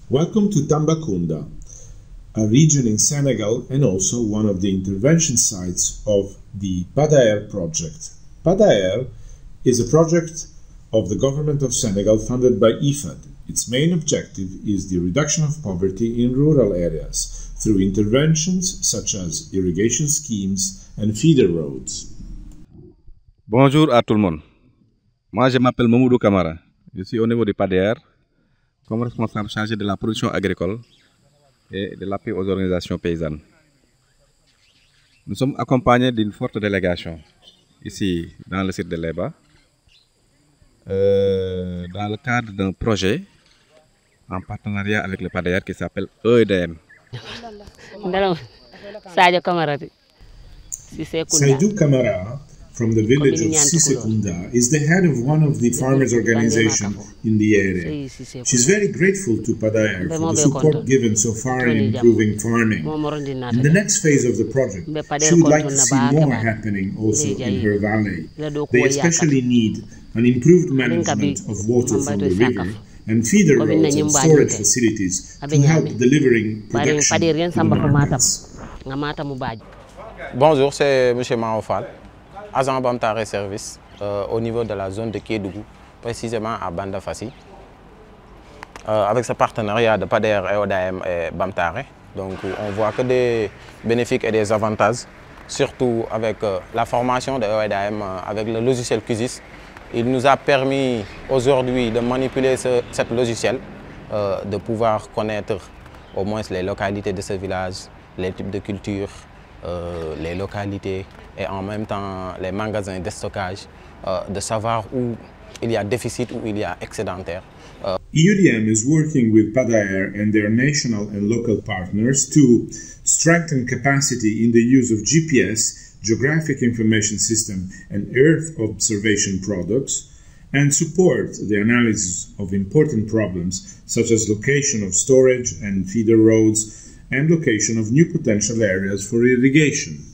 Welcome to Tambacounda, a region in Senegal and also one of the intervention sites of the PADAER project. PADAER is a project of the government of Senegal funded by IFAD. Its main objective is the reduction of poverty in rural areas through interventions such as irrigation schemes and feeder roads. Bonjour à tout le monde. Moi, je m'appelle Mamoudou Kamara. Je suis au niveau du PADAER comme responsable chargé de la production agricole et de l'appui aux organisations paysannes. Nous sommes accompagnés d'une forte délégation ici dans le site de Leba dans le cadre d'un projet en partenariat avec le PADAER qui s'appelle EDM. Saïdou Kamara, from the village of Sisekunda, is the head of one of the farmers' organizations in the area. She's very grateful to PADAER for the support given so far in improving farming. In the next phase of the project, she would like to see more happening also in her valley. They especially need an improved management of water from the river and feeder roads and storage facilities to help delivering production to the markets. Bonjour, c'est M. Maofal, agent Bamtare Service au niveau de la zone de Kédougou, précisément à Bandafassi. Avec ce partenariat de PADAER, EDM et Bamtare, donc on voit que des bénéfices et des avantages, surtout avec la formation de EDM avec le logiciel QSIS. Il nous a permis aujourd'hui de manipuler ce logiciel, de pouvoir connaître au moins les localités de ce village, les types de cultures, les localités et en même temps les magasins de stockage, de savoir où il y a déficit, où il y a excédentaire. EUDM is working with PADAER and their national and local partners to strengthen capacity in the use of GPS, Geographic Information System, and Earth observation products, and support the analysis of important problems such as location of storage and feeder roads and location of new potential areas for irrigation.